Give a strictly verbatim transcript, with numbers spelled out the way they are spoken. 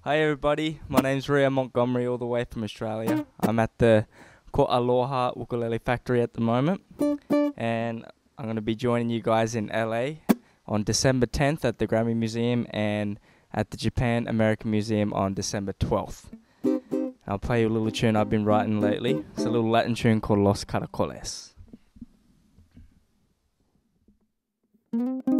Hi everybody, my name's Ria Montgomery, all the way from Australia. I'm at the KoAloha Ukulele Factory at the moment, and I'm going to be joining you guys in L A on December tenth at the GRAMMY Museum and at the Japan American Museum on December twelfth. I'll play you a little tune I've been writing lately. It's a little Latin tune called Los Caracoles.